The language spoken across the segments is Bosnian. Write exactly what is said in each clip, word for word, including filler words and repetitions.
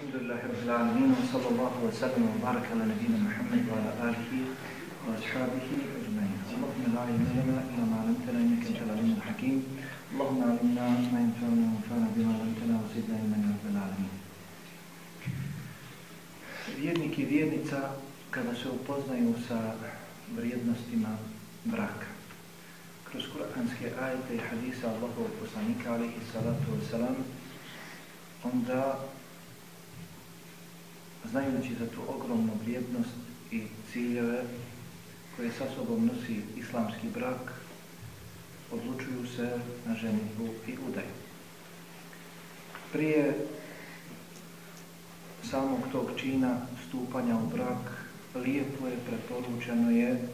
Alhamdulillahi rabbil alamin wa sallallahu wa sallam wa baraka ala nabiyyina Muhammad wa ala alihi wa ashabihi ajma'in. Allahumma la ilma lana illa ma 'allamtana innaka antal alimul hakim. Allahumma 'allimna ma yanfa'una wanfa'na bima 'allamtana wa zidna ilman ya rabbal alamin. Vjernik i vjernica kada se upoznaju sa vrijednostima braka, kroz kuranske ajete i hadisa Allahovog poslanika alejhi salatu vesselam, onda znajući za tu ogromnu vrijednost i ciljeve koje sa sobom nosi islamski brak, odlučuju se na ženidbu i udaju. Prije samog tog čina stupanja u brak lijepo je, preporučeno je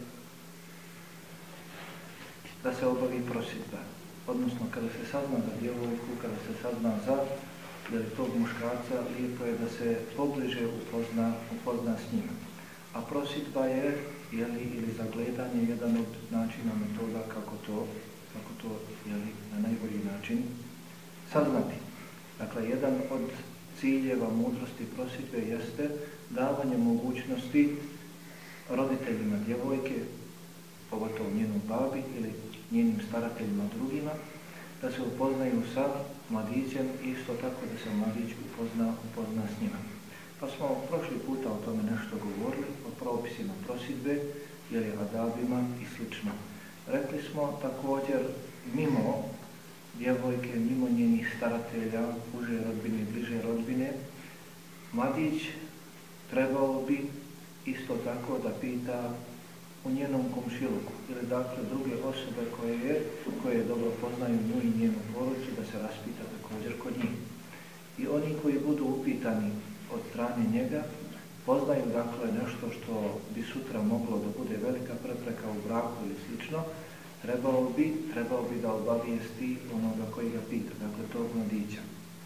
da se obavi prosudba, odnosno kada se sazna za djevojku, kada se sazna za tog muškarca, lijepo je da se pobliže upozna, upozna s njima. A prosudba je, jeli, ili zagledanje, jedan od načina, metoda kako to, kako to jeli, na najbolji način saznati. Dakle, jedan od ciljeva mudrosti prosudbe jeste davanje mogućnosti roditeljima djevojke, pogotovo njenom babi ili njenim starateljima drugima, da se upoznaju sa mladićem i isto tako da se mladić upozna, upozna s njima. Pa smo prošli puta o tome nešto govorili, o propisima prosudbe, ili adabima i slično. Rekli smo također, mimo djevojke, mimo njenih staratelja, uže rodbine, bliže rodbine, mladić trebao bi isto tako da pita u njenom komšiluku ili dakle druge osobe koje je, koje dobro poznaju nju i njenu porodicu, da se raspita također kod njih. I oni koji budu upitani od strane njega, poznaju dakle nešto što bi sutra moglo da bude velika prepreka u braku ili slično, trebao bi, trebao bi da obavijesti onoga koji ga pita, dakle tog mladića.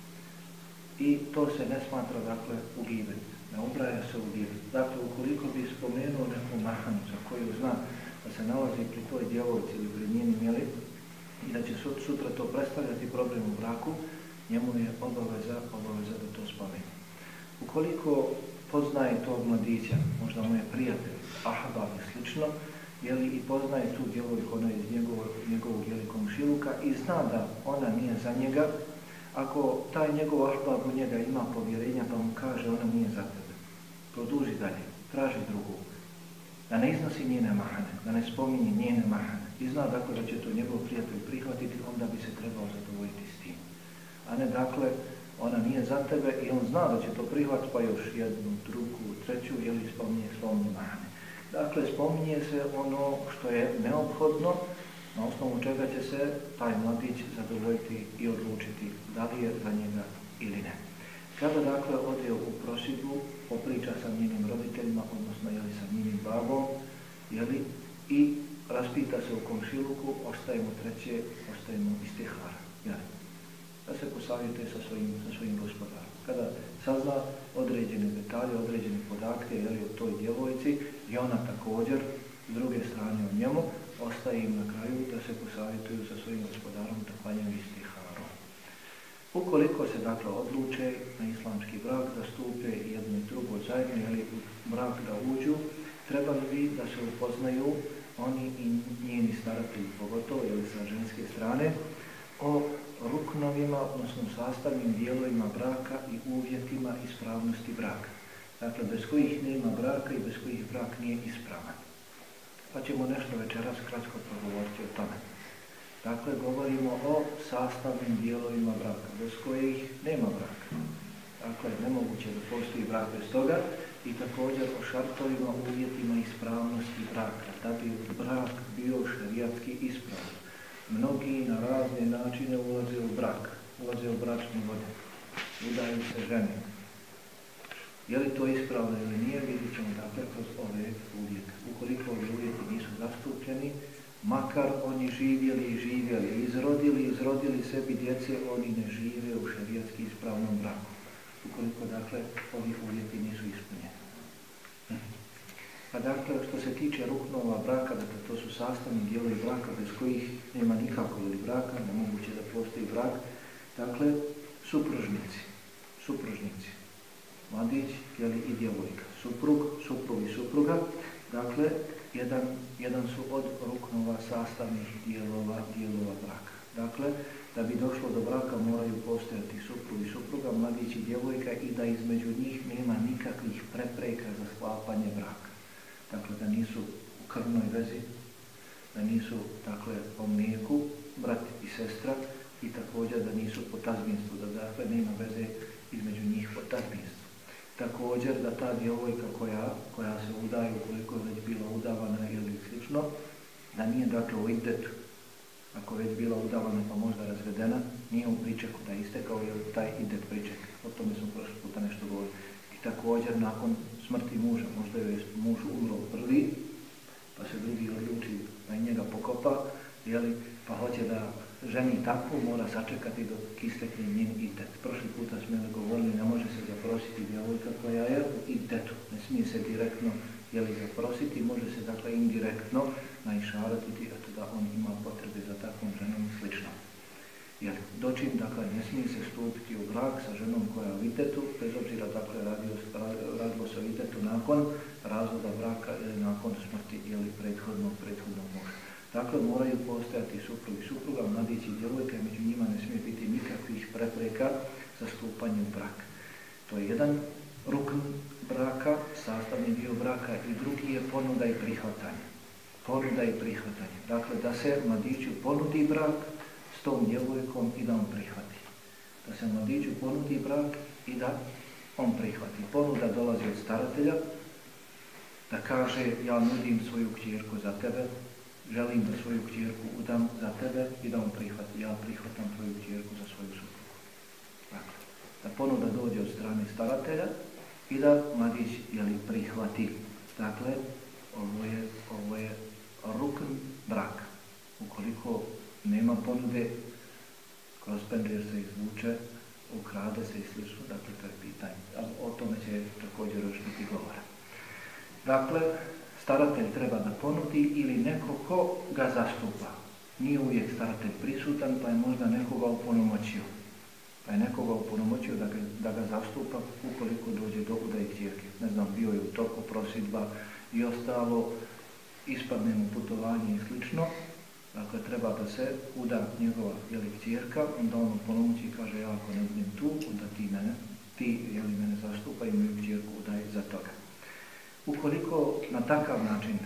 I to se ne smatra dakle u gibet. Ne ubraja se u gibet. Dakle, ukoliko bi spomenuo neku mahanu za koju zna da se nalazi pri toj djevojci ili pri njenim jeli i da će sutra to predstavljati problem u braku, njemu je obaveza, obaveza da to spomene. Ukoliko poznaje tog mladića, možda mu je prijatelj, ahbab i slično, jeli, i poznaje tu djevojku, ona iz njegovog, njegovog jeli, komšiluka i zna da ona nije za njega, ako taj njegov ahbab u njega ima povjerenja pa mu kaže ona nije za tebe, produži dalje, traži drugu, da ne iznosi njene mahane, da ne spominje njene mahane i zna dakle da će to njegov prijatelj prihvatiti, onda bi se trebao zadovoljiti s tim. A ne dakle, ona nije za tebe i on zna da će to prihvatiti pa još jednu, drugu, treću ili spominje, spominje mahane. Dakle, spominje se ono što je neophodno, na osnovu čega će se taj mladić zadovoljiti i odlučiti da li je za njega ili ne. Kada dakle ode u prosudbu, popriča sa njenim roditeljima, odnosno jeli sa njenim babom, jeli, i raspita se u komšiluku, ostaje mu treće, ostaje mu istihara. Jeli. Da se posavjetuje sa svojim, sa svojim gospodarom. Kada sazna određene detalje, određene podatke jeli, o toj djevojci i ona također s druge strane o njemu, ostaje im na kraju da se posavjetuju sa svojim gospodarom da klanjaju istiharom. Ukoliko se dakle odluče na islamski brak, da stupe jedno i drugo zajedno ili u brak da uđu, trebali bi da se upoznaju oni i njeni staratelji, pogotovo ili sa ženske strane, o ruknovima, odnosno sastavnim dijelovima braka i uvjetima ispravnosti braka. Dakle, bez kojih nema braka i bez kojih brak nije ispravan. Pa ćemo nešto večeras kratko progovoriti o tome. Dakle, govorimo o sastavnim dijelovima braka, bez kojih nema braka. Dakle, nemoguće da postoji brak bez toga i također o šartovima, uvjetima ispravnosti braka, da bi brak bio šerijatski ispravan. Mnogi na razne načine ulaze u brak, ulaze u bračni vode, udaju se žene. Je li to ispravno ili nije, vidjet ćemo dakle kroz ove uvjete. Ukoliko ovi uvjeti nisu zastupljeni, makar oni živjeli i živjeli, izrodili i izrodili sebi djece, oni ne žive u šerijatski ispravnom braku. Ukoliko dakle ovi uvjeti nisu ispunjeni. Pa dakle, što se tiče ruknova braka, dakle to su sastavni dijelovi braka bez kojih nema nikako ili braka, nemoguće da postoji brak, dakle supružnici, supružnici. mladić jeli, i djevojka, suprug, suprug i supruga, dakle, jedan, jedan su od ruknova sastavnih dijelova, dijelova braka. Dakle, da bi došlo do braka moraju postojati suprug i supruga, mladić i djevojka i da između njih nema nikakvih prepreka za sklapanje braka. Dakle, da nisu u krvnoj vezi, da nisu, dakle, po mlijeku, brat i sestra, i također da nisu po tazbinstvu, da dakle nema veze između njih po tazbinstvu. Također da ta djevojka koja, koja se udaje, ukoliko je već bila udavana ili slično, da nije dakle u iddetu, ako je već bila udavana pa možda razvedena, nije u pričeku, da je istekao je taj iddet priček. O tome smo prošli puta nešto govorili. I također nakon smrti muža, možda je muž umro prvi, pa se drugi odluči da i njega pokopa, jeli, pa hoće da ženi takvu, mora sačekati dok istekne njen iddet. Prošli puta smo joj govorili, ne može se zaprositi djevojka koja je u iddetu, ne smije se direktno jeli, zaprositi, može se dakle indirektno naišaratiti, eto da on ima potrebe za takvom ženom i slično. Jer dočim, dakle, ne smije se stupiti u brak sa ženom koja je u iddetu, bez obzira, dakle, radilo, radilo se o iddetu nakon razvoda braka ili nakon smrti ili prethodnog, prethodnog muža. Dakle, moraju postojati suprug i supruga, mladić i djevojka, među njima ne smije biti nikakvih prepreka za stupanje u brak. To je jedan rukn braka, sastavni dio braka, i drugi je ponuda i prihvatanje. Ponuda i prihvatanje. Dakle, da se mladiću ponudi brak s tom djevojkom i da on prihvati. Da se mladiću ponudi brak i da on prihvati. Ponuda dolazi od staratelja, da kaže ja nudim svoju kćerku za tebe, želim da svoju kćerku udam za tebe i da on prihvati. Ja prihvatam tvoju kćerku za svoju suprugu. Dakle, da ponuda dođe od strane staratelja i da mladić jeli, prihvati. Dakle, ovo je, ovo je rukn braka. Ukoliko nema ponude, kroz pendžer se izvuče, ukrade se i slično, dakle to je pitanje. Ali o tome će također još biti govora. Dakle, staratelj treba da ponudi ili neko ko ga zastupa. Nije uvijek staratelj prisutan, pa je možda nekoga upunomoćio. Pa je nekoga upunomoćio da ga, da ga zastupa ukoliko dođe do udaje kćerke. Ne znam, bio je u toku prosidba i ostalo, ispadne mu putovanje i slično. Dakle, treba da se uda njegova jeli, kćerka, onda on upunomoći i kaže ja ako ne budem tu, onda ti mene, ti jeli, mene zastupa i moju kćerku udaj za toga. Ukoliko na takav način,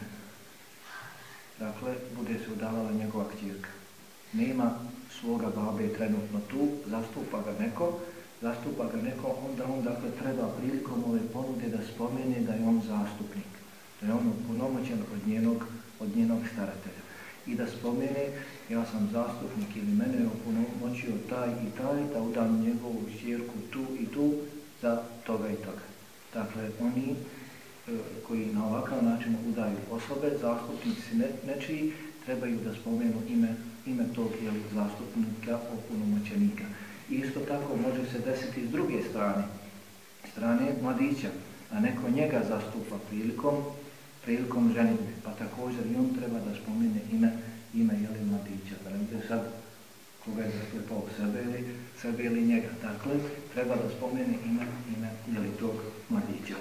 dakle, bude se udavala njegova kćerka, nema svoga babe trenutno tu, zastupa ga neko, zastupa ga neko, onda on dakle treba prilikom ove ponude da spomene da je on zastupnik, da je on upunomoćen od njenog, od njenog staratelja. I da spomene, ja sam zastupnik ili mene je upunomoćio taj i taj, da udam njegovu kćerku tu i tu za toga i toga. Dakle, oni koji na ovakav način udaju osobe, zastupnici ne, nečiji, trebaju da spomenu ime, ime tog jeli, zastupnika, opunomoćenika. Isto tako može se desiti s druge strane, strane mladića, a neko njega zastupa prilikom, prilikom ženitbe, pa također i on treba da spomene ime, ime jeli, mladića, da ne bude sad koga je zastupao sebe ili, sebe ili njega. Dakle, treba da spomene ime, ime jeli, tog mladića.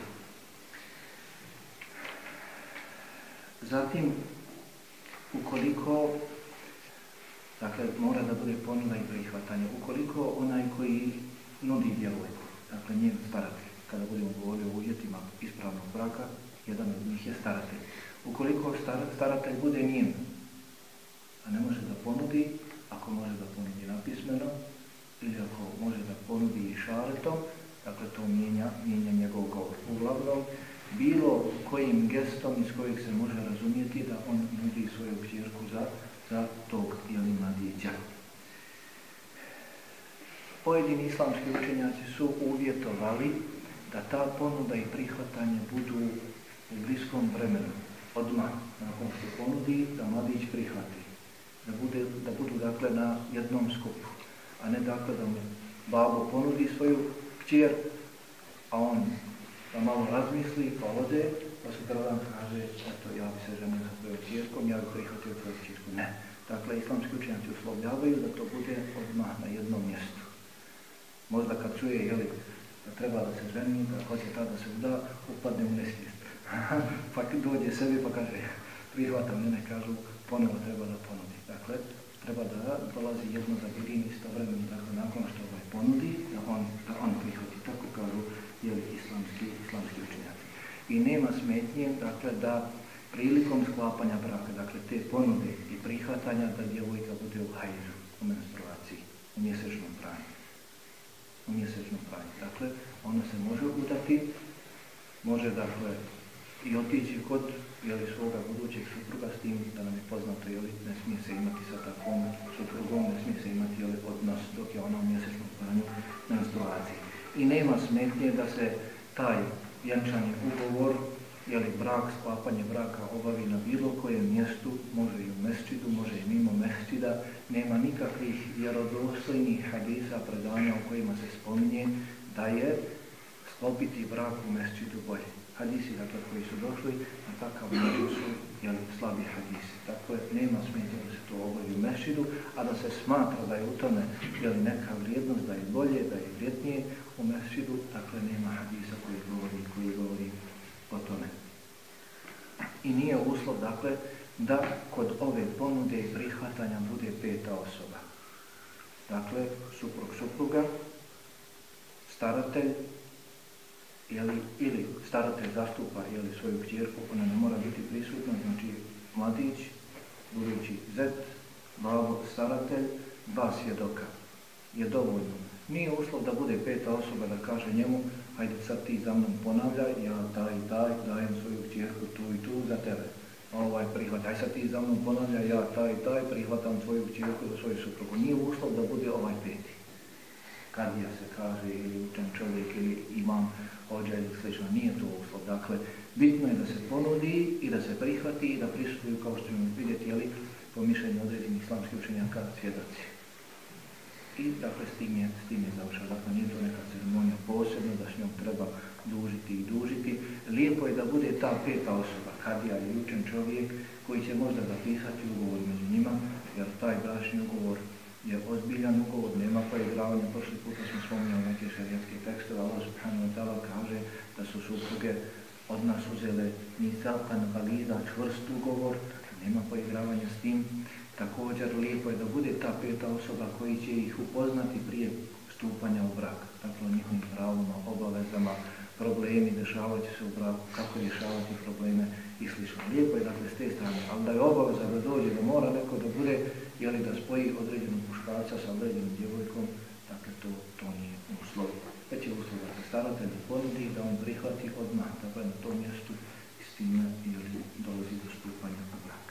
Zatim, ukoliko, dakle, mora da bude ponuda i prihvatanje, ukoliko onaj koji nudi djevojku, dakle, njen staratelj, kada budemo govorili o uvjetima ispravnog braka, jedan od njih je staratelj. Ukoliko star, staratelj bude njen, a ne može da ponudi, ako može da ponudi napismeno, ili ako može da ponudi i šaretom, dakle, to mijenja, mijenja njegov govor. Uglavnom, bilo kojim gestom iz kojeg se može razumjeti da on nudi svoju kćerku za, za tog ili mladića. Pojedini islamski učenjaci su uvjetovali da ta ponuda i prihvatanje budu u bliskom vremenu, odmah, nakon što ponudi, da mladić prihvati, da, bude, da budu dakle na jednom skupu, a ne dakle da mu babo ponudi svoju kćer, a on da malo razmisli, pa ode, pa sutradan kaže, eto, ja bi se ženio sa tvojom kćerkom, ja bi prihvatio tvoju kćerku. Ne. Dakle, islamski učenjaci uslovljavaju da to bude odmah na jednom mjestu. Možda kad čuje, jeli, da treba da se ženi, da hoće ta da se uda, upadne u nesvijest. Pa dođe sebi pa kaže, prihvata mene, kažu, ponovo treba da ponudi. Dakle, treba da dolazi jedno za drugim istovremeno, dakle, nakon što ovaj ponudi, da on, da on prihvati. Tako kažu jeli, islamski, islamski učenjaci. I nema smetnje, dakle, da prilikom sklapanja braka, dakle, te ponude i prihvatanja, da djevojka bude u hajzu, u menstruaciji, u mjesečnom pranju. U mjesečnom pranju. Dakle, ona se može udati, može, dakle, i otići kod jeli, svoga budućeg supruga s tim da nam je poznato, jeli, ne smije se imati sa takvom suprugom, ne smije se imati jeli, odnos dok je ona u mjesečnom pranju menstruaciji. I nema smetnje da se taj vjenčani ugovor, jeli, brak, sklapanje braka obavi na bilo kojem mjestu, može i u mesčidu, može i mimo mesčida, nema nikakvih vjerodostojnih hadisa, predanja u kojima se spominje da je sklopiti brak u mesčidu bolje. Hadisi, dakle, koji su došli na takav način su jeli, slabi hadisi. Dakle, nema smetnje da se to obavi u mesčidu, a da se smatra da je u tome jeli, neka vrijednost, da je bolje, da je vrijednije u mesčidu, dakle, nema hadisa koji govori, koji govori o tome. I nije uslov, dakle, da kod ove ponude i prihvatanja bude peta osoba. Dakle, suprug supruga, staratelj, jeli, ili staratelj zastupa jeli, svoju kćerku, ona ne mora biti prisutna, znači mladić, budući zet, babo, staratelj, dva svjedoka je dovoljno. Nije uslov da bude peta osoba da kaže njemu, hajde sad ti za mnom ponavljaj, ja taj i taj dajem svoju kćerku tu i tu za tebe. Ovaj prihvat, aj sad ti za mnom ponavljaj, ja taj i taj prihvatam svoju kćerku za svoju suprugu. Nije uslov da bude ovaj peti. Kadija se kaže ili učen čovjek ili imam hođa ili slično, nije to uslov. Dakle, bitno je da se ponudi i da se prihvati i da prisutuju, kao što ćemo vidjeti, jeli, po mišljenju određenih islamskih učenjaka svjedoci. I dakle, s tim je, s tim je završeno. Dakle, nije to neka ceremonija posebno, da s njom treba dužiti i dužiti. Lijepo je da bude ta peta osoba, kadija ili učen čovjek, koji će možda zapisati ugovor među njima, jer taj bračni ugovor je ozbiljan ugovor, nema poigravanja. Prošli puta smo spominjali neke šerijatske tekstove, Allah subhanahu wa ta'ala kaže da su supruge od nas uzele misakan galiza, čvrst ugovor, dakle nema poigravanja s tim. Također lijepo je da bude ta peta osoba koji će ih upoznati prije stupanja u brak, dakle o njihovim pravima, obavezama, problemi, dešavati se u braku, kako rješavati probleme i sl. Lijepo je dakle s te strane, ali da je obaveza da dođe, da mora neko da bude, jeli da spoji određenog muškarca sa određenom djevojkom, dakle to, to nije uslov. Već je uslov da se staratelj ponudi, da on prihvati odmah, dakle na tom mjestu i s time jeli dolazi do stupanja u brak.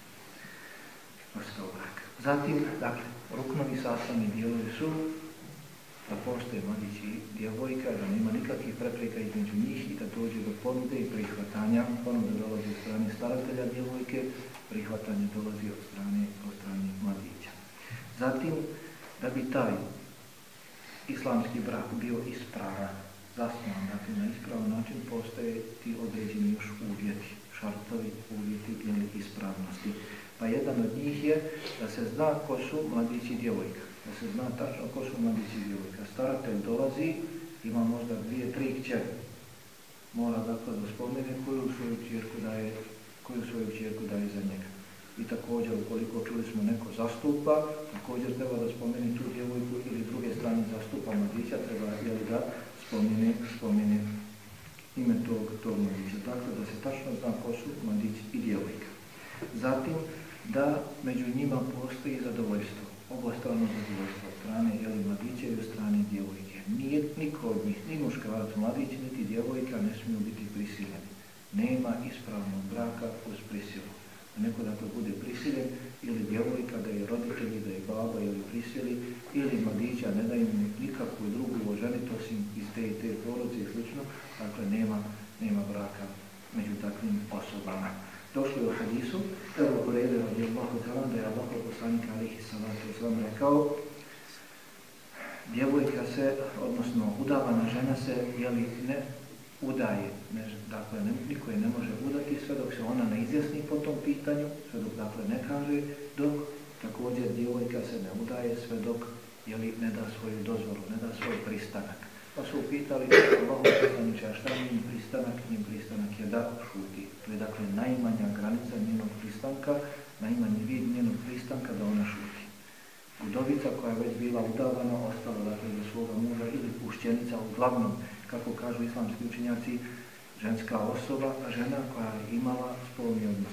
Zatim, dakle, ruknovi sastavni dijelovi su da postoje mladić i djevojka, da nema nikakvih prepreka između njih i da dođe do ponude i prihvatanja. Ponuda dolazi od strane staratelja djevojke, prihvatanje dolazi od strane, od strane mladića. Zatim, da bi taj islamski brak bio ispravan, zasnovan, dakle, na ispravan način postoje ti određeni još uvjeti, šartovi, uvjeti ili ispravnosti. Pa jedan od njih je da se zna ko su mladić i djevojka, da se zna tačno ko su mladić i djevojka. Staratelj dolazi, ima možda dvije, tri kćeri. Mora dakle da spomene koju svoju kćerku daje, koju svoju kćerku daje za njega. I također, ukoliko čuli smo neko zastupa, također treba da spomeni tu djevojku ili druge strane zastupa mladića, treba jeli da spomene, spomene ime tog, tog mladića. Dakle, da se tačno zna ko su mladić i djevojka. Zatim, da među njima postoji zadovoljstvo, obostrano zadovoljstvo od strane jeli, mladića i od strane djevojke. Nije, niko od njih, ni muškarac, mladić, niti djevojka ne smiju biti prisiljeni. Nema ispravnog braka uz prisilu. Da neko dakle bude prisiljen, ili djevojka da je roditelji, da je baba ili prisili, ili mladića ne daju nikakvu drugu oženit osim iz te i te porodice i slično, dakle nema, nema braka među takvim osobama. Došli u hadisu, Ebu Hureyre radijallahu ta'ala, da je Allahov poslanik alihi salatu wasalam rekao, djevojka se, odnosno udavana žena se, jeli, ne udaje, ne, dakle ne, niko je ne može udati sve dok se ona ne izjasni po tom pitanju, sve dok dakle ne kaže, dok također djevojka se ne udaje sve dok jeli, ne da svoju dozvolu, ne da svoj pristanak. Pa su upitali Allahu poslaniče, a šta njen pristanak? Njen pristanak je da šuti. To je dakle najmanja granica njenog pristanka, najmanji vid njenog pristanka da ona šuti. Udovica koja je već bila udavana, ostala dakle do svoga muža ili pušćenica, uglavnom, kako kažu islamski učenjaci, ženska osoba, a žena koja je imala spolni odnos.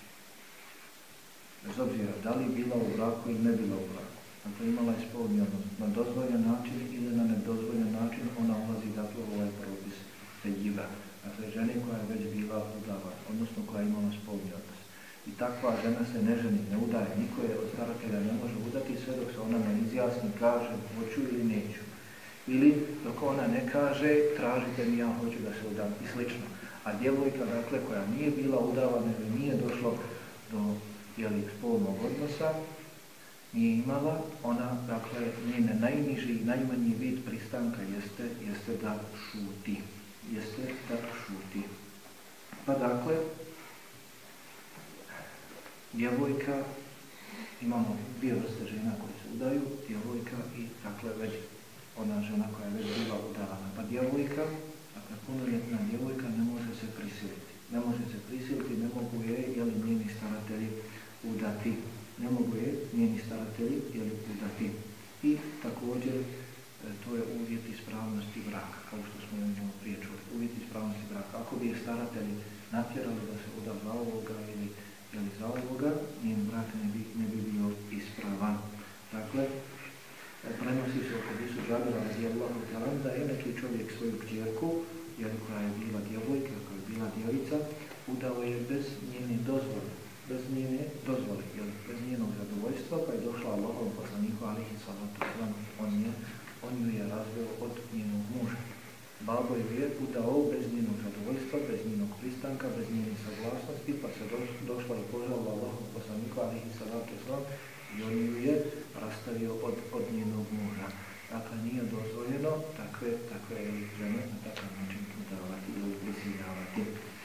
Bez obzira da li bila u braku ili ne bila u braku. Dakle, imala je spolni odnos. Na dozvoljen način ili na nedozvoljen način ona ulazi dakle u ovaj propis seđiva. Dakle, žene koja je već bila udavana, odnosno koja je imala spolni odnos. I takva žena se ne ženi, ne udaje. Niko je od staratelja ne može udati sve dok se ona ne izjasni, kaže hoću ili neću. Ili dok ona ne kaže tražite mi, ja hoću da se udam i slično. A djevojka dakle koja nije bila udavana ili nije došlo do jeli, spolnog odnosa, nije imala, ona dakle njene najniži i najmanji vid pristanka jeste, jeste da šuti. Jeste da šuti. Pa dakle, djevojka, imamo dvije vrste žena koje se udaju, djevojka i dakle već ona žena koja je već bila udavana. Pa djevojka, dakle punoljetna djevojka ne može se prisiliti. Ne može se prisiliti, ne mogu je, jeli njeni staratelji udati. Ne mogu je njeni staratelji jeli udati. I također, to je uvjet ispravnosti braka, kao što smo imali prije čuli. Uvjet ispravnosti braka. Ako bi je staratelji natjerali da se uda za ovoga ili ili za ovoga, njen brak ne bi, ne bi bio ispravan. Dakle, prenosi se oko Isu Džabira radijallahu ta'ala da je neki čovjek svoju kćerku, jer koja je bila djevojka, koja je bila djevica, udao je bez njene dozvole, bez njene dozvole, jer bez njenog zadovoljstva, pa je došla Allahovom poslaniku alihi salatu wasalam, on je, on ju je razveo od njenog muža. Babo ju je udao bez njenog zadovoljstva, bez njenog pristanka, bez njene saglasnosti, pa se došla i požalila Allahovom poslaniku alihi salatu wasalam i on ju je rastavio od, od njenog muža. Dakle, nije dozvoljeno takve, takve žene na takav način udavati ili prisiljavati.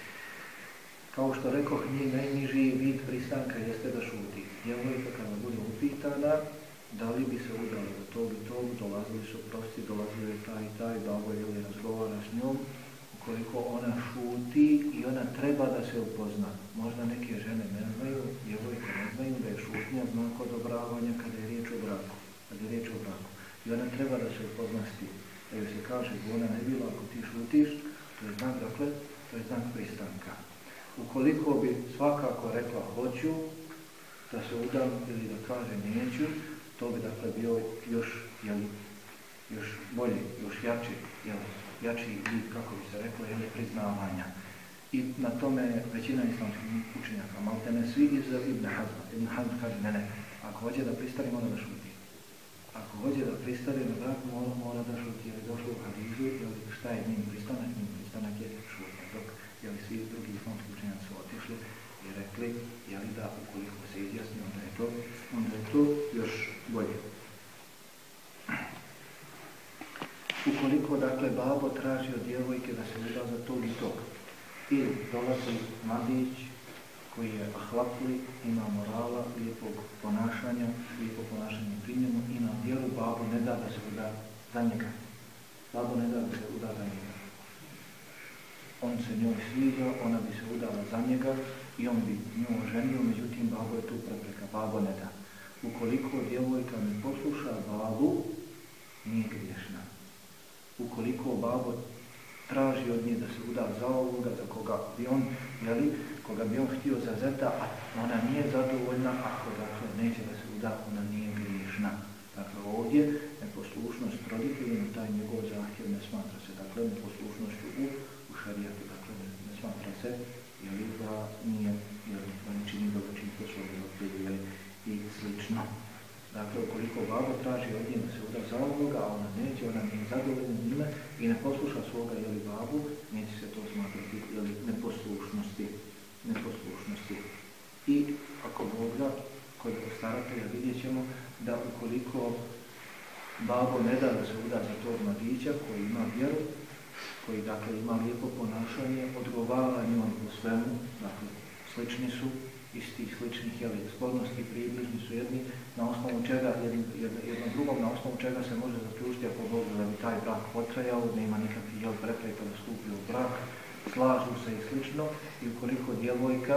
Kao što rekoh, njen najniži vid pristanka jeste da šuti. Djevojka kada bude upitana, da li bi se udali do tog i tog, dolazili su prosti, dolazili taj i taj, babo ili razgovara s njom, ukoliko ona šuti i ona treba da se upozna. Možda neke žene ne znaju, djevojke ne znaju da je šutnja znak odobravanja kada je riječ o braku. Kada je riječ o braku. I ona treba da se upozna s tim. Da joj se kaže, ona ne bila ako ti šutiš, to je znak, dakle, to je znak pristanka. Ukoliko bi svakako rekla hoću da se udam ili da kaže neću, to bi dakle bio još, jeli, još bolji, još jači, jeli, jači vid, kako bi se reklo, jeli, priznavanja. I na tome većina islamskih učenjaka, maltene svi izuzev Ibn Hazma. Ibn Hazm kaže, ne, ne, ako hoće da pristane, mora da šuti. Ako hoće da pristane na brak, mora, mora da šuti, jer je došlo u hadizu, jeli, šta je njim pristanak, njim pristanak je šutnja. Dok, jeli, svi drugi islamski učenjaci su otišli i rekli, jeli, da ukoliko se izjasni, onda je to, onda je to još bolje. Ukoliko, dakle, babo traži od djevojke da se uda za tog i tog, ili dolazi mladić koji je ahlakli, ima morala, lijepog ponašanja, lijepo ponašanje pri njemu i na djelu babo ne da da se uda za njega. Babo ne da da se uda za njega. On se njoj sviđa, ona bi se udala za njega i on bi nju oženio, međutim babo je tu prepreka, babo ne da. Ukoliko djevojka ne posluša babu, nije griješna. Ukoliko babo traži od nje da se uda za ovoga, za koga bi on, jeli, koga bi on htio za zeta, a ona nije zadovoljna, ako dakle neće da se uda, ona nije griješna. Dakle, ovdje neposlušnost roditeljima, taj njegov zahtjev ne smatra se, dakle, neposlušnošću u, u šarijatu, dakle, ne, ne smatra se, jeli, da nije, jeli, da ne čini dobročinstvo svoje roditelje i slično. Dakle, ukoliko babo traži od nje da se uda za ovoga, a ona neće, ona nije zadovoljna njime i ne posluša svoga jeli babu, neće se to smatrati jeli neposlušnosti. neposlušnosti. I ako Bog da, kod staratelja vidjet ćemo da ukoliko babo ne da da se uda za tog mladića koji ima vjeru, koji dakle ima lijepo ponašanje, odgovara njom u svemu, dakle slični su, istih, sličnih, jeli, sklonosti približni su jedni, na osnovu čega, jedno, jedno drugom, na osnovu čega se može zaključiti ako Bog da bi taj brak potrajao, nema nikakvih jel, prepreka da stupi u brak, slažu se i slično, i ukoliko djevojka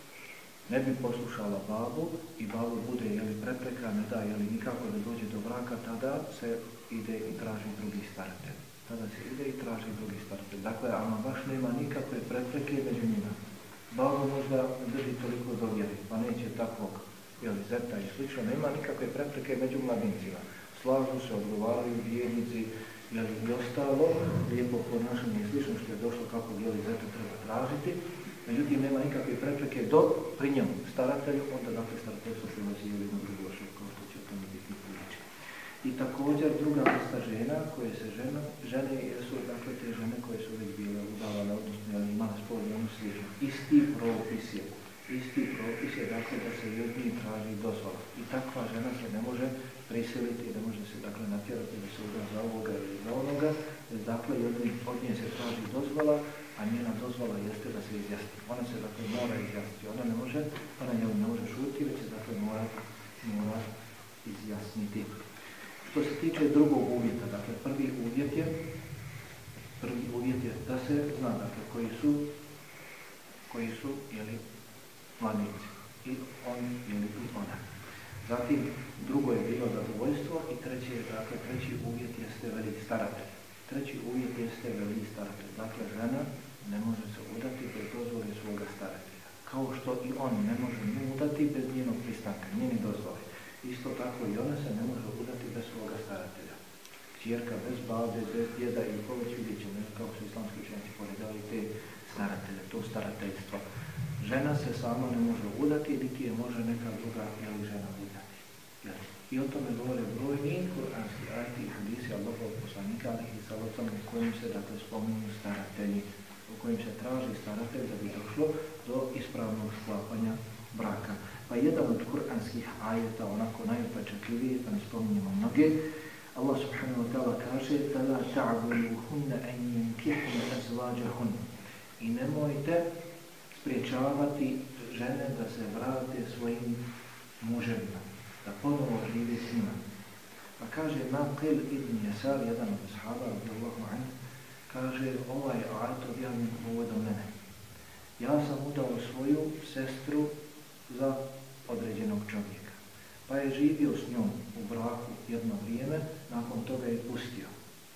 ne bi poslušala babu i babu bude jeli, prepreka, ne da jeli, nikako da dođe do braka, tada se ide i traži drugi staratelj. Tada se ide i traži drugi staratelj. Dakle, ama baš nema nikakve prepreke među njima. Babo možda drži toliko do vjeri, pa neće takvog jeli, zeta i slično, nema nikakve prepreke među mladincima. Slažu se, odgovaraju vjernici, jeli, i ostalo, lijepo ponašanje i slično što je došlo kako jeli, zeta treba tražiti. Međutim, nema nikakve prepreke do pri njemu staratelju, onda dakle starateljstvo prilazi ili na drugu osobu, kao što će o tome biti priče. I također druga vrsta žena koje se žena, žene jesu dakle te žene koje su već bile udavane, odnosno ali imale spolni odnos slično. Isti propis je, isti propis je dakle da se i od njih traži dozvola. I takva žena se ne može prisiliti, ne može se dakle natjerati da se uda za ovoga ili za onoga, dakle i od, od nje se traži dozvola, a njena dozvola jeste da se izjasni. Ona se dakle mora izjasniti, ona ne može, ona ne može šuti, već se dakle mora, mora izjasniti. Što se tiče drugog uvjeta, dakle prvi uvjet je, prvi uvjet je da se zna dakle koji su, koji su jeli, mladici i on ili i ona. Zatim drugo je bilo zadovoljstvo i treći je dakle treći uvjet jeste veli staratelj. Treći uvjet jeste veli staratelj. Dakle žena ne može se udati bez dozvole svoga staratelja. Kao što i on ne može nju udati bez njenog pristanka, njeni dozvole. Isto tako i ona se ne može udati bez svoga staratelja. Kćerka bez babe, bez djeda ili poveć vidjet ćemo kako su islamski učenjaci poredali te staratelje, to starateljstvo. Žena se sama ne može udati, niti je može neka druga jeli, žena udati. Jeli. I o tome govore brojni kuranski ajeti i hadisi Allahovog poslanika alejhi salatu vesselam u kojim se dakle spominju staratelji, u kojim se traži staratelj da bi došlo do ispravnog sklapanja braka. Pa jedan od kuranskih ajeta, onako najupečatljiviji, pa ne spominjemo mnoge, Allah subhanahu wa ta'ala kaže فَلَا تَعْبُلُوهُنَّ أَنْ يَنْكِحْنَ أَزْوَاجَهُنَّ i nemojte spriječavati žene da se vrate svojim muževima, da ponovo žive s njima. Pa kaže Maqil ibn Yasar, jedan od ashaba, radijallahu anhu, kaže ovaj ajet objavljen povodom mene. Ja sam udao svoju sestru za određenog čovjeka. Pa je živio s njom u braku jedno vrijeme, nakon toga je pustio.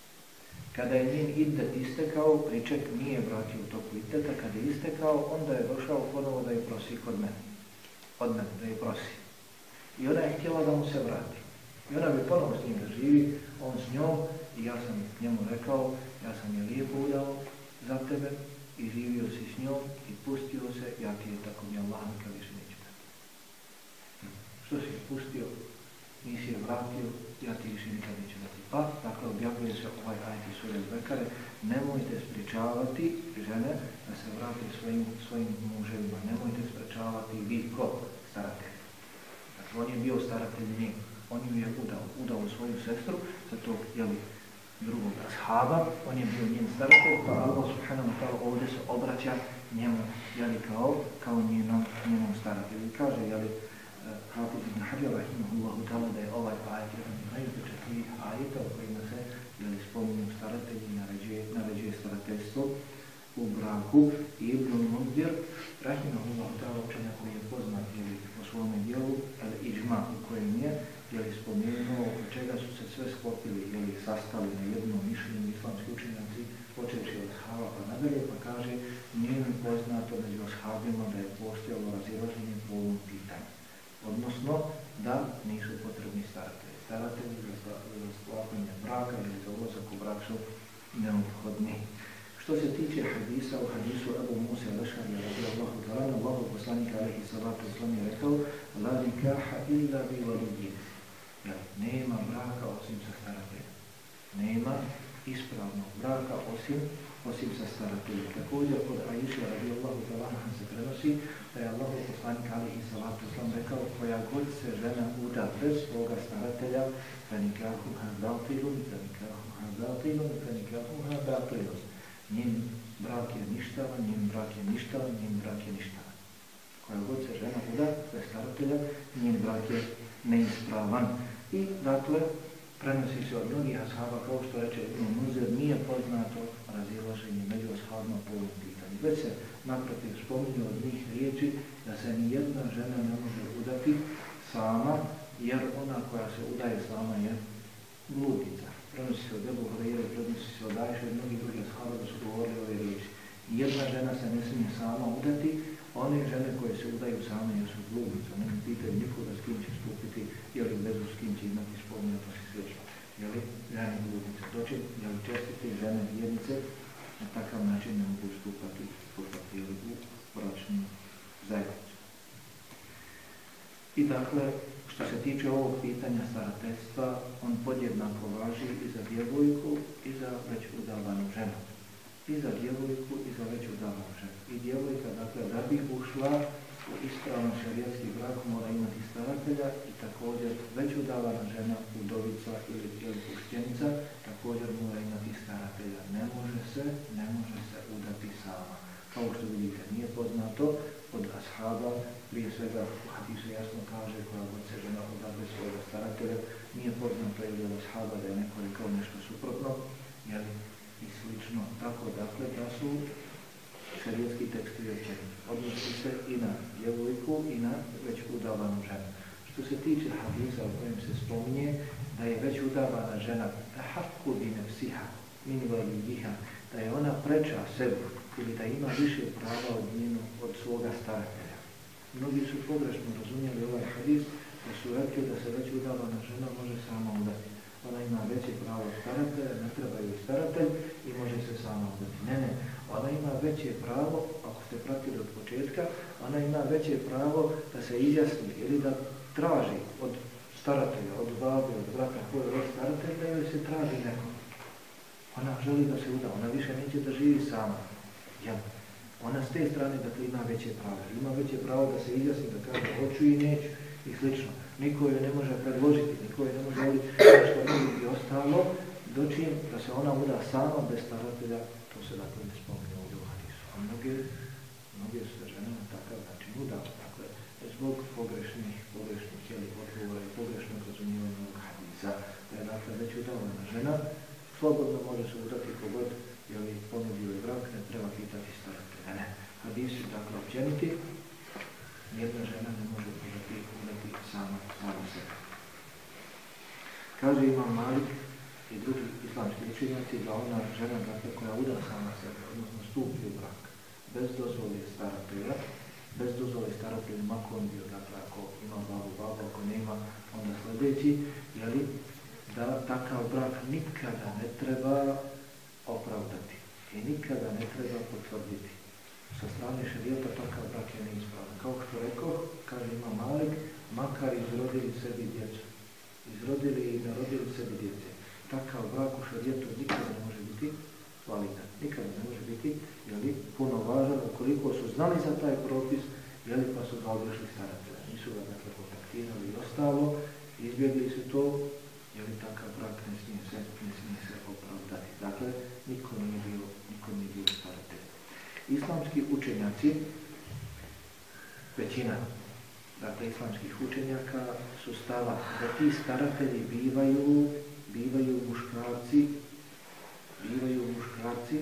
Kada je njen iddet istekao, priček nije vratio u toku iddeta, kada je istekao, onda je došao ponovo da je prosi kod mene. Od mene, da je prosi. I ona je htjela da mu se vrati. I ona bi ponovo s njim da živi, on s njom, i ja sam njemu rekao, ja sam je lijepo udao za tebe, i živio si s njom, i pustio se, ja ti je tako mi Allah nikad više neću da. Što si pustio, nisi je vratio, ja ti više nikad neću dati. Pa, dakle, objavljuje se ovaj ajet iz sure Bekare, nemojte spriječavati žene da se vrate svojim, svojim muževima, nemojte spriječavati vi ko staratelj. Dakle, on je bio staratelj njih, on ju je udao, udao svoju sestru za tog, jeli, drugog ashaba, on je bio njen staratelj, pa Allah subhanahu wa ta'ala ovdje se obraća njemu, jeli, kao, kao njenom, njenom staratelju. I kaže, jeli, Hafiz ibn Hajar rahimahullahu ta'ala da je ovaj ajet jedan od najupečatljivijih ajeta u kojima se jeli, spominju staratelji i naređuje, naređuje starateljstvo u braku. I Ibn Mundir rahimahullahu ta'ala, učenjak koji je poznat jeli, po svome dijelu, ali iđma u kojem je jeli, spomenuo oko čega su se sve sklopili ili sastali na jednom mišljenju islamski učenjaci, počeši od ashaba pa nadalje, pa kaže nije mi poznato među ashabima da je postojalo razilaženje po ovom pitanju. Odnosno, da nisu potrebni staratelji. Staratelji za, za sklapanje braka ili za ulazak u brak su neophodni. Što se tiče hadisa, u hadisu Abu Musa al-Ash'ari radijallahu ta'ala, Allahov poslanik alejhi salatu vesselam je rekao: "La nikaha illa bi waliyyin." Ja, nema braka osim sa starateljem. Nema ispravnog braka osim osim sa starateljem. Također kod Aisha radijallahu ta'ala se prenosi da je Allahov poslanik alejhi salatu vesselam rekao: koja god se žena uda bez svoga staratelja, fa nikahuha batilun, fa nikahuha batilun, fa nikahuha batilun. Njen brak je ništavan, njen brak je ništavan, njen brak je ništavan. Koja god se žena uda bez staratelja, njen brak je neispravan. I dakle, prenosi se od mnogih ashaba, kao što reče Ibn Munzir, nije poznato razilaženje među ashabima po ovom pitanju. Već se naprotiv spominju od njih riječi da se ni jedna žena ne može udati sama, jer ona koja se udaje sama je bludnica. Prenosi se od Ebu Hurajre, prenosi se od Ajše i mnogih drugih ashaba da su govorili ove riječi. Jedna žena se ne smije sama udati, one žene koje se udaju same jesu bludnice. One ne pitaju nikoga s kim će stupiti, je li vezu s kim će imati spolni odnos i slično. Je li žene bludnice? Doći, je li čestite žene vjernice na takav način ne mogu stupati, stupati je li u bračnu zajednicu. I dakle, što se tiče ovog pitanja starateljstva, on podjednako važi i za djevojku i za već udavanu ženu. I za djevojku i za već udavanu ženu. I djevojka, dakle, da bi ušla u ispravan šerijatski brak mora imati staratelja i također već udavana žena, udovica ili, ili puštenica, također mora imati staratelja. Ne može se, ne može se udati sama. Kao što vidite, nije poznato od ashaba, prije svega u hadisu jasno kaže koja god se žena uda bez svojega staratelja, nije poznato je od ashaba da je neko rekao nešto suprotno, jel, i slično. Tako dakle da su šerijatski tekstovi općeniti. Odnosi se i na djevojku i na već udavanu ženu. Što se tiče hadisa u kojem se spominje da je već udavana žena hakku bi nefsiha min valijiha, da je ona preča sebi ili da ima više prava od njenu, od svoga staratelja. Mnogi su pogrešno razumjeli ovaj hadis da su rekli da se već udavana žena može sama udati. Ona ima veće pravo od staratelja, ne treba joj staratelj i može se sama udati. Ne, ne, ona ima veće pravo, ako ste pratili od početka, ona ima veće pravo da se izjasni ili da traži od staratelja, od babe, od brata koje je od staratelja, da joj se traži neko. Ona želi da se uda, ona više neće da živi sama. Ja. Ona s te strane dakle ima veće pravo. Ima veće pravo da se izjasni, da kaže hoću i neću i slično. Niko joj ne može predložiti, niko joj ne može voditi nešto drugi i ostalo, dočim da se ona uda sama bez staratelja, to se dakle ne spominje ovdje u hadisu. A mnoge, mnoge su se žene na takav način udale. Dakle, zbog pogrešnih, pogrešnih odgovora i pogrešnog razumijevanja ovog hadisa, da je dakle već udavana žena, slobodno može se udati kogod je li ponudio je brak, ne treba pitati staratelja. Ne, hadisi dakle općeniti, jedna žena ne može udati, udati sama, sama sebe. Kaže Imam Malik i drugi islamski učenjaci da ona žena dakle, koja uda sama sebe, odnosno stupi u brak, bez dozvole staratelja, bez dozvole staratelja, mako on bio, dakle ako ima babu, babu, ako nema, onda sljedeći, jeli, da takav brak nikada ne treba opravdati i nikada ne treba potvrditi. Sa strane šerijata takav brak je neispravan. Kao što rekao, kaže Imam Malik, makar izrodili sebi djecu. Izrodili i narodili sebi djece. Takav brak u šerijetu nikada ne može biti validan. Nikada ne može biti, jeli, puno važan, ukoliko su znali za taj propis, jeli, pa su ga odrešli staratelja. Nisu ga dakle kontaktirali i ostalo, izbjegli su to, jeli, takav brak ne smije se, ne smije se opravdati. Dakle, niko nije bio, niko nije bio staratelj. Islamski učenjaci, većina, dakle, islamskih učenjaka su stava da ti staratelji bivaju, bivaju muškarci, bivaju muškarci,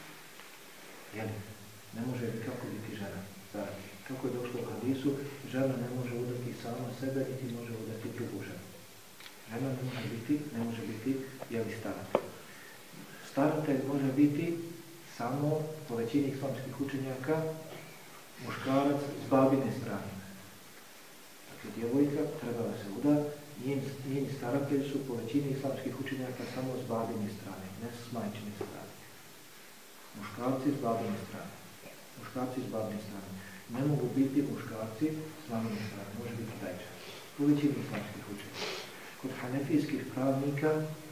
jeli, ne može kako biti žena, staratelj. Kako je došlo u hadisu, žena ne može udati sama sebe, niti može udati drugu ženu. Žena ne može biti, ne može biti, jeli, staratelj. Staratelj može biti samo, po većini islamskih učenjaka, muškarac s babine strane. Dakle, djevojka treba da se uda, njeni, njeni staratelji su po većini islamskih učenjaka samo s babine strane, ne s majčine strane. Muškarci s babine strane. Muškarci s babine strane. Ne mogu biti muškarci s mamine strane, može biti dajča. Po većini islamskih učenjaka. Kod hanefijskih pravnika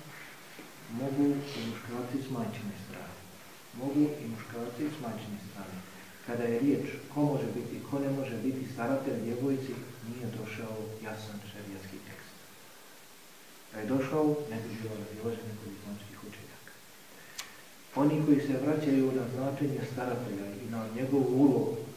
mogu i muškarci s majčine strane. Mogu i muškarci s majčine strane. Kada je riječ ko može biti, ko ne može biti staratelj djevojci, nije došao jasan šerijatski tekst. Da je došao, ne bi bilo razilaženje kod islamskih učenjaka. Oni koji se vraćaju na značenje staratelja i na njegovu ulogu,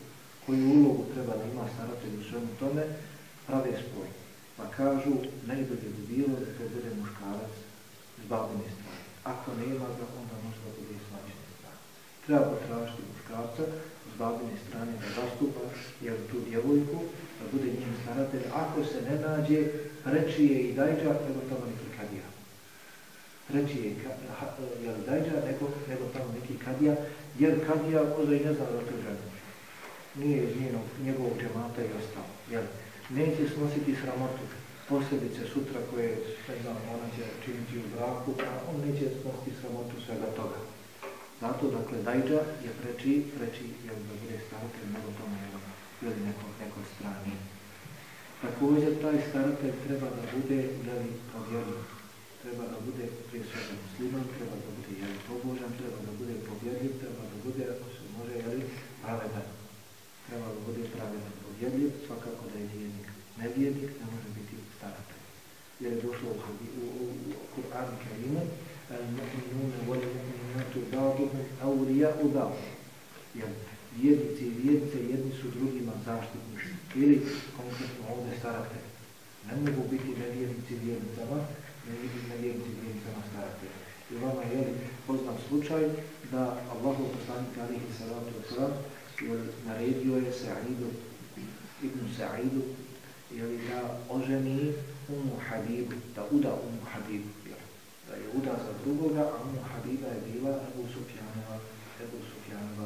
koju ulogu treba da ima staratelj u svemu tome, prave spoj. Pa kažu, najbolje bi bilo da to bude muškarac s babine strane. Ako nema ga, onda možda bude s majčine strane. Treba potražiti muškarca s babine strane da zastupa jer tu djevojku, da bude njen staratelj. Ako se ne nađe, preči je i dajđa, nego tamo neki kadija. Preči je jel dajđa, nego, nego tamo neki kadija, jer kadija možda i ne zna da to žena. Nije iz njenog, njegovog džemata i ostalo. Jel? Neće snositi sramotu, posljedice sutra koje, ne znam, ona će činiti u braku, a on neće snositi sramotu svega toga. Zato, dakle, dajđa je preči, preči, jel da bude staratelj, nego tome, jel neko, neko strani. Također, taj staratelj treba da bude, jel, povjerljiv. Treba da bude prije svega musliman, treba da bude, jel, pobožan, treba da bude povjerljiv, treba da bude, ako se može, jel, pravedan. Treba da bude pravedan, povjerljiv, svakako da je vjernik. Nevjernik ne može biti staratelj. Jer je došlo u, u, u, u Kur'anu Kerimu, al-mu'minuna wal-mu'minatu ba'duhum awliya'u ba'd. Jer vjernici i vjernice jedni su drugima zaštitnici. Ili konkretno ovdje staratelj. Ne mogu biti nevjernici vjernicama, ne biti nevjernici vjernicama staratelja. I vama je poznat slučaj da Allahov poslanik alihi salatu wasalam naredio je Sa'idu, Ibn Sa'idu, jeli da oženi Umu Habibu, da uda Umu Habibu, jeli, da je uda za drugoga, a Umu Habiba je bila Ebu Sufjanova, Ebu Sufjanova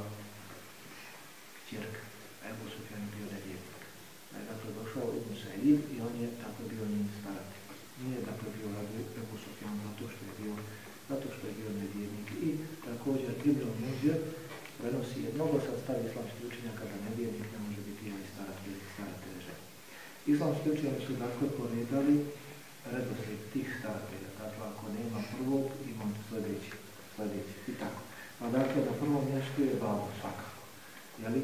kćerka, Ebu Sufjan je bio nevjernik. Da je dakle došao Ibn Sa'id i on je tako bio njen staratelj. Nije dakle bio Ebu Sufjan zato što je bio, zato što je bio nevjernik. I također Ibn Munzir prenosi je mnogo sad stavi islamskih učenjaka da nevjernik ne može biti ili staratelj ili staratelj žena. Islamski učenjaci su dakle poredali redoslijed tih staratelja. Dakle, ako nema prvog, imam sljedeći, sljedeći i tako. A dakle, na prvom mjestu je babo svakako. Jeli?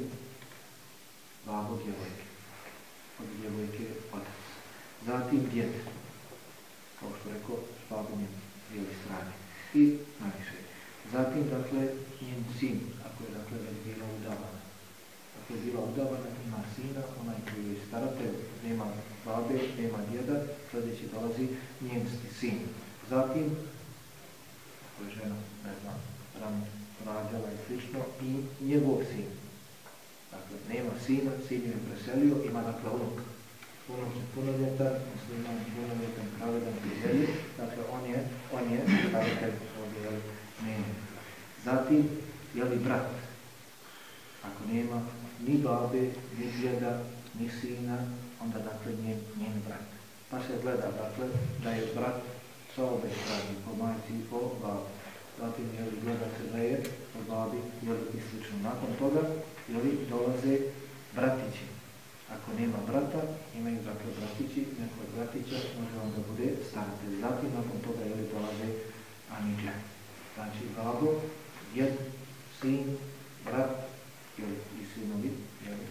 Babo djevojke. Od djevojke otac. Zatim djed. Kao što rekao, s babom bijeli strane. I najviše. Zatim, dakle, njen sin, ako je dakle već bila udavana. Ako je bila udavana, ima sina, onaj koji je staratelj, nema babe, nema djeda, sljedeći dolazi njen sin. Zatim, ako je žena, ne znam, rano rađala i slično, i njegov sin. Dakle, nema sina, sin je preselio, ima dakle unuk. Unuk je punoljetan, musliman, punoljetan, pravedan, prijatelj, dakle on je, on je staratelj ovdje, nema. Zatim, je li brat? Ako nema ni babe, ni djeda, ni sina, onda dakle njen, njen brat. Pa se gleda dakle da je brat sa obe strane, po majci i po babi. Zatim je li gleda se da je po babi, je li i slično. Nakon toga je li dolaze bratići. Ako nema brata, imaju dakle bratići, neko je bratića, može onda bude staratelj. Zatim nakon toga je li dolaze aniđe. Znači babo, djed, sin, brat, jeli, i sinovi, jeli,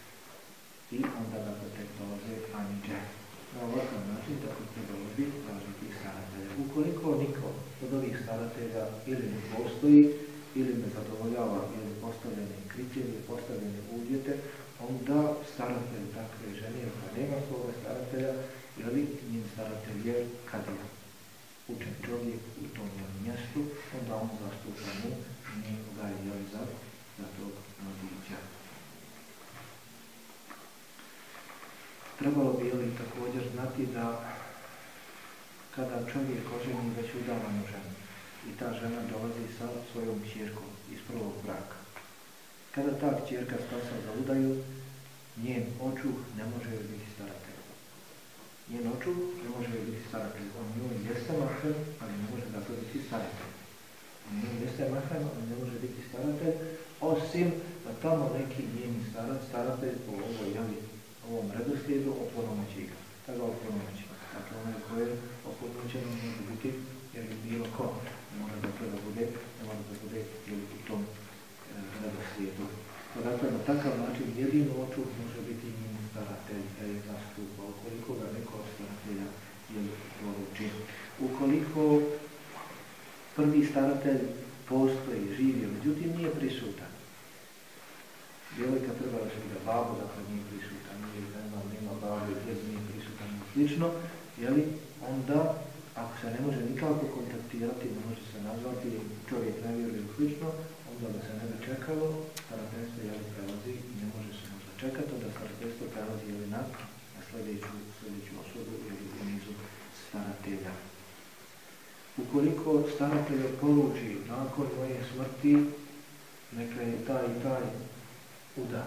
i onda dakle tek dolaze aniđe. Na ovakav način tako trebalo bi tražiti staratelja. Ukoliko niko od ovih staratelja ili ne postoji, ili ne zadovoljava ili postavljene kriterije, postavljene uvjete, onda staratelj takve žene, ako nema svoga staratelja, jeli, njen staratelj je kadija. Učen čovjek u tom mjestu, onda on zastupa mu i nije ga je za, za tog mladića. Trebalo bi li također znati da kada čovjek oženi već udavanu ženu i ta žena dolazi sa svojom kćerkom iz prvog braka. Kada ta kćerka stasa za udaju, njen očuh ne može biti staratelj. Njen očuh ne može biti staratelj. On njoj jeste mahrem, ali ne može dakle biti staratelj. On njoj jeste mahrem, ali ne može biti staratelj, osim da tamo neki njeni starac, staratelj po ovoj, jeli, ovom redoslijedu opunomoći ga. Tako opunomoći. Dakle, onaj koji je opunomoćen može biti, jer je bilo ko. Ne mora dakle da bude, ne mora da bude jeli, u tom e, redoslijedu. Pa dakle, na takav način jedino očuh može biti njen staratelj, da je zastupa, ukoliko ga neko od staratelja je poruči. Ukoliko prvi staratelj postoji, živio, međutim nije prisutan, djevojka treba da se uda, babo, dakle nije prisutan, nije, ne znam, nema babo, djez nije prisutan i slično, jeli, onda, ako se ne može nikako kontaktirati, ne može se nazvati, čovjek ne vjeruje i slično, onda da se ne bi čekalo, starateljstvo jeli prelazi i ne može se možda čekati, onda starateljstvo prelazi jeli na, na sljedeću, sljedeću osobu ili u nizu staratelja. Ukoliko staratelj poruči nakon moje smrti, neka je taj i taj uda.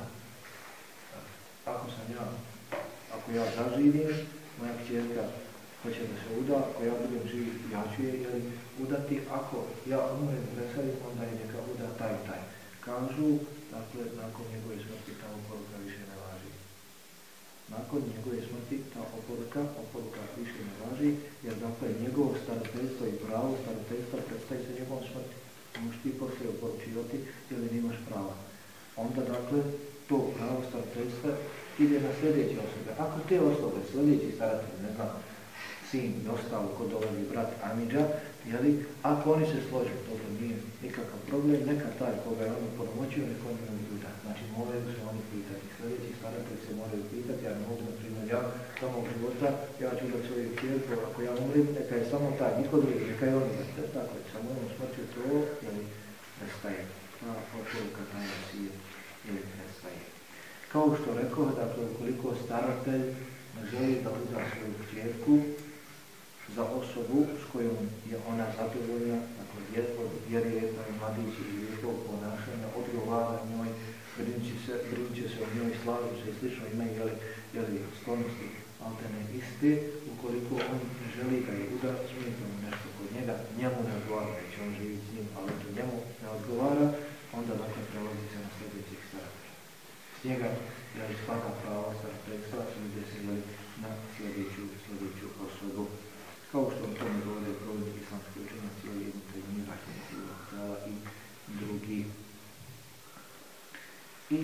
Ako sam ja, ako ja zaživim, moja kćerka hoće da se uda, ako ja budem živ, ja ću je jeli, udati, ako ja umrem presadim, onda je neka uda taj i taj. Kažu, dakle, nakon njegove smrti ta oporuka više ne važi. Nakon njegove smrti ta oporuka, oporuka više ne važi, jer dakle njegovo starateljstvo i pravo starateljstva predstavi se njegovom smrti. Možeš ti poslije oporučivati ili nemaš prava. Onda dakle to pravo starateljstva ide na sljedeće osobe. Ako te osobe, sljedeći staratelj, ne znam, sin i ostalo ko dolazi brat Amidža, jeli, ako oni se slože, to nije nikakav problem, neka taj koga je on ponomoćio, neko on ne uda. Znači moraju se oni pitati. Sljedeći staratelj se moraju pitati, ja ne mogu, na primjer, ja samog života, ja ću da svoju kjerku, ako ja umrim, neka je samo taj, niko drugi, neka je on uda. Tako je, sa mojom smrću to, jeli, prestaje. Ta oporuka taj nasije, jeli, prestaje. Kao što rekao, dakle, ukoliko staratelj ne želi da uda svoju kjerku za osobu s kojom je ona zadovoljna, dakle, vjeruje da je mladić i lijepog ponašanja, odgovara njoj, brinče se, brinče se o njoj, slažu se i slično, imaju jeli, jeli sklonosti alterne iste, ukoliko on ne želi da je uda, smijete mu nešto kod njega, njemu ne odgovara, već on živi s njim, ali to njemu ne odgovara, onda dakle prelazi se na sljedećih staratelja. S njega jeli spada prava starateljstva, ide se jeli na sljedeću, sljedeću osobu. Kao što o tome govore brojni islamski učenjaci, ali Ibn Taymija, rahimehullah i drugi. I,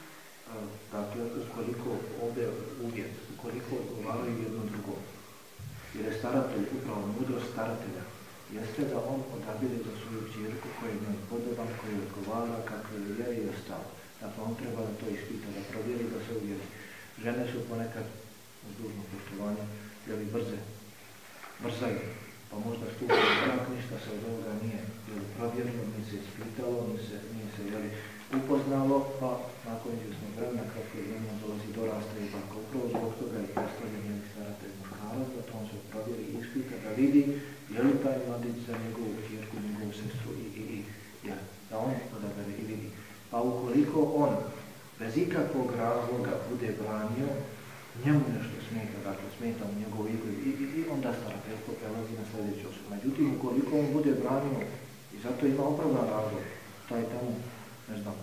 dakle, ukoliko ovdje uvjet, ukoliko odgovaraju jedno drugo, jer je staratelj upravo mudrost staratelja, jeste da on odabire za svoju kćerku koji je njoj podoban, koji odgovara, kakve je vjeri i ostalo. Dakle, on treba da to ispita, da provjeri, da se uvjeri. Žene su ponekad, uz dužno poštovanje, jeli brze, brzaju, pa možda stupi brak, ništa se od ovoga nije jeli, provjerilo, nije se ispitalo, nije se, nije se jeli, upoznalo, pa nakon izvjesnog vremena, kako je vremena dolazi do rasta i baka. Upravo zbog toga je postavljen jeli staratelj muškarac, da on se provjeri i ispita, da vidi je li taj mladić za njegovu kćerku, njegovu sestru i, i, i jel, da on odabere i vidi. Pa ukoliko on bez ikakvog razloga bude branio, njemu nešto smeta, dakle smeta u njegovu igru i, i, i onda starateljstvo prelazi na sljedeću osobu. Međutim, ukoliko on bude branio i zato ima opravdan razlog, taj tamo, ne znam,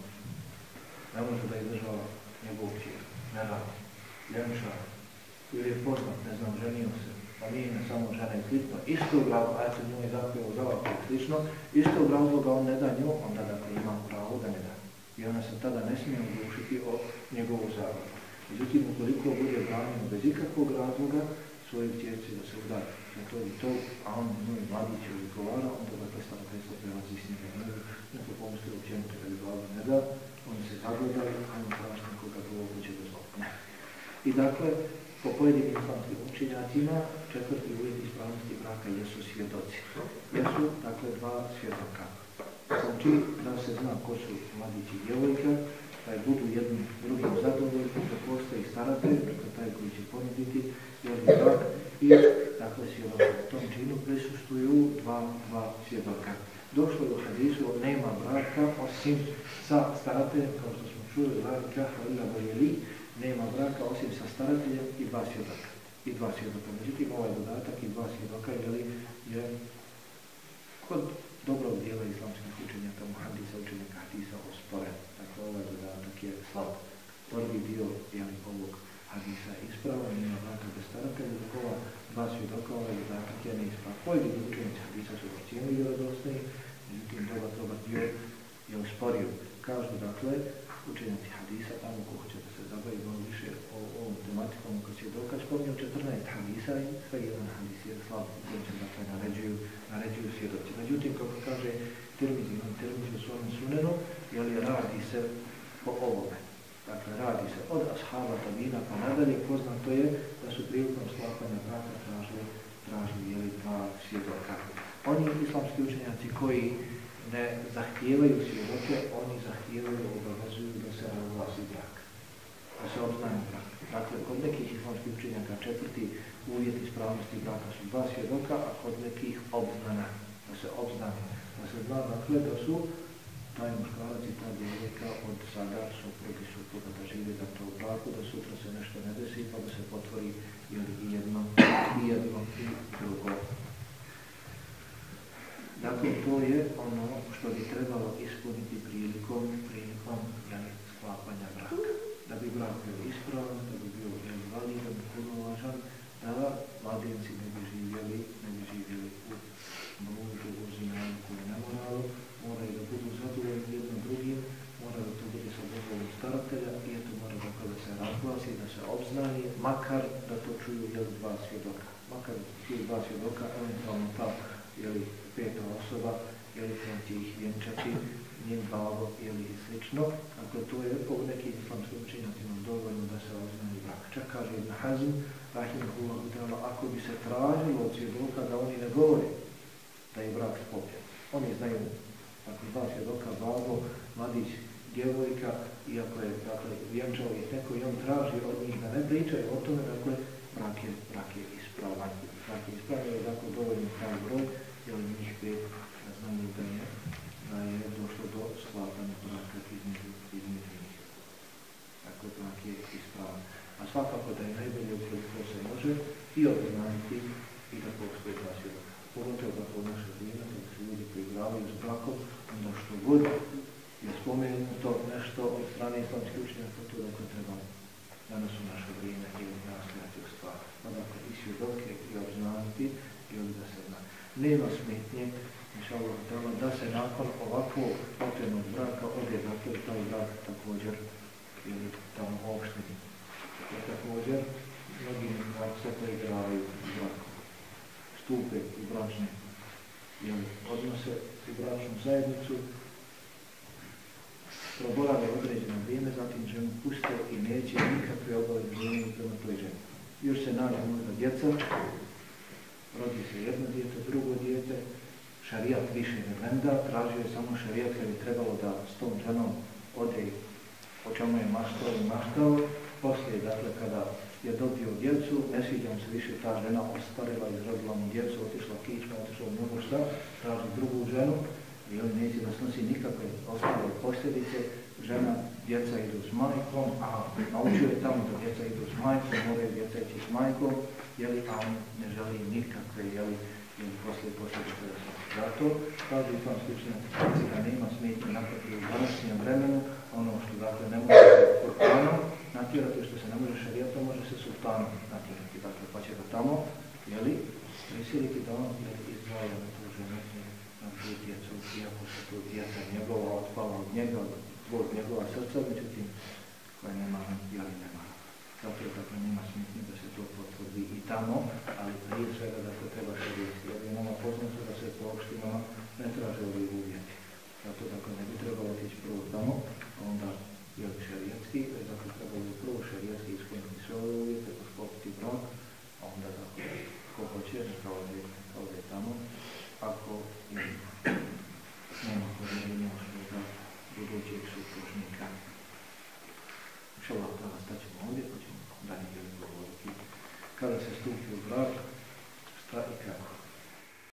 ne može da izdržava njegovu kćerku, ne radi, ljenča, ili je poznat, ne znam, ženio se, pa nije ne samo žena i slično, istog razloga, a eto njoj zapeo zavako i slično, istog razloga on ne da nju, onda dakle ima pravo da ne da. I ona se tada ne smije odlučiti o njegovu zavadu. Međutim, ukoliko bude branjeno bez ikakvog razloga svoje kćerci da se uda na to i to, a on njoj mladić odgovara, onda dakle starateljstvo prelazi s njega. Neko pomisli općenito da je glavu ne da, oni se zagledali, a on traži nekoga drugo će dozvoliti. I dakle, po pojedinim islamskim učenjacima, četvrti uvjet ispravnosti braka jesu svjedoci. Jesu, dakle, dva svjedoka. Znači, da se zna ko su mladić i djevojka, da budu jednim drugim zadovoljni, da postoji staratelj, dakle taj koji će ponuditi jedni brak i dakle svjedoka. U tom činu prisustuju dva, dva svjedoka. Došlo je u hadisu, nema braka osim sa starateljem, kao što smo čuli, nema braka osim sa starateljem i dva svjedoka. I dva svjedoka. Međutim, ovaj dodatak i dva svjedoka jeli, je kod dobrog dijela islamskih učenjaka, muhadisa, učenjaka hadisa osporen. Dakle, ovaj dodatak je slab. Prvi dio jeli, ovog hadisa ispravan, nema braka bez staratelja, dok ova dva svjedoka, ovaj dodatak je neispravan. Pojedini učenjaci hadisa su ocijenili vjerodostojni, međutim, dobar, dobar dio je osporio. Kažu, dakle, učenjaci hadisa, tamo ko hoće da se zabavi malo više o ovom tematikom kod svjedoka, spominju četrnaest hadisa i sve jedan hadis je slab, koji se dakle naređuju, naređuju svjedoci. Međutim, kako kaže Tirmizi, imam Tirmizi u svojom sunenu, jeli radi se po ovome. Dakle, radi se od ashaba tabina pa nadalje, poznato je da su prilikom sklapanja braka tražili, tražili jeli dva svjedoka. Oni islamski učenjaci koji ne zahtijevaju svjedoke, oni zahtijevaju, obavezuju da se razglasi brak, da se obznani brak. Dakle, kod nekih islamskih učenjaka četvrti uvjet ispravnosti braka su dva svjedoka, a kod nekih obznana, da se obznani, da se zna dakle da su taj muškarac i ta djevojka od sada suprugi supruga da žive da to u braku, da sutra se nešto ne desi pa da se potvori ili i jedno i jedno i drugo. Dakle, to je ono što bi trebalo ispuniti prilikom, prilikom jeli, sklapanja braka. Da bi brak bio ispravan, da bi bio jeli, validan, punovažan, da mladenci ne bi živjeli, ne bi živjeli u bludu, u zinaluku i nemoralu, moraju da budu zadovoljni jedno drugim, moraju da to bude sa dozvolom staratelja i eto mora dakle da se razglasi, da se obznani, makar da to čuju jeli, dva svjedoka. Makar da čuju dva svjedoka, eventualno ta jeli, peta osoba, jeli koja će ih vjenčati, njen babo ili slično. Dakle, to je po nekim islamskim učenjacima dovoljno da se obznani brak. Čak kaže Ibn Hazm, rahimahullahu ta'ala, ako bi se tražilo od svjedoka da oni ne govore da je brak sklopljen. Oni znaju, dakle, dva svjedoka, babo, mladić, djevojka, iako je, dakle, vjenčao ih neko i on traži od njih da ne pričaju o tome, dakle, brak je, brak je ispravan. Brak je ispravan, je dakle dovoljno taj broj, jer njih pet znaju da je, da je došlo do sklapanja braka između, između njih. Dakle, brak je ispravan. A svakako da je najbolje ukoliko se može i obznaniti i da postoje dva svjedoka. Pogotovo da u naše vrijeme, da su ljudi koji gravaju s brakom, onda što god je spomenuto nešto od strane islamskih učenjaka, to dakle treba danas u naše vrijeme ili nastojati u stvari. Pa dakle i svjedoke i obznaniti i ovdje da se zna. Nema smetnje, inšallah, da se nakon ovakvog potrebnog braka ode dakle taj brak također ili tamo opštini. Jer također mnogi se poigravaju s brakom. Stupe u bračne jeli, odnose u bračnu zajednicu, proborave određeno vrijeme, zatim ženu puste i neće nikakve obaveze vrijeme prema toj ženi. Još se nađe možda djeca, rodi se jedno dijete, drugo dijete, šarijat više ne venda, tražio je samo šarijat kad je trebalo da s tom ženom ode o čemu je maštao i maštao. Poslije, dakle, kada je dobio djecu, ne sviđa mu se više ta žena, ostarila, izrodila mu djecu, otišla kičma, otišla u mnogo šta, traži drugu ženu, i on neće da snosi nikakve ostale posljedice, žena, djeca idu s majkom, a naučio je tamo da djeca idu s majkom, moraju djeca ići s majkom, jeli, a on ne želi nikakve, jeli, jeli poslije posljedice da snosi. Zato, kažu islamski učenjaci da nema smetnje naprotiv u današnjem vremenu, ono što dakle ne može se Kur'anom natjerati, što se ne može šarijatom, može se sultanom natjerati. Dakle, pa će ga tamo, jeli, prisiliti da on izdvaja na tu ženu, na tu djecu, iako su tu djeca njegova otpala od njega, od njegova srca, međutim, koja nema, jeli nema. Zato je dakle nema smetnje da se to potvrdi i tamo, ali prije svega dakle treba šarijeti. Jer je nama poznato da se po opštinama ne traže ovi uvjeti. Zato dakle ne bi trebalo otići prvo tamo, a onda jel šarijetski, dakle trebalo bi prvo šarijetski ispuniti sve ove uvjete, poskopiti brak, a onda dakle ko hoće, neka ode, neka ode tamo, ako nema povjerenja u svoga budućeg supružnika. Inšallah, tada staćemo ovdje, pa ćemo dalje govoriti kada se stupi u brak, šta i kako.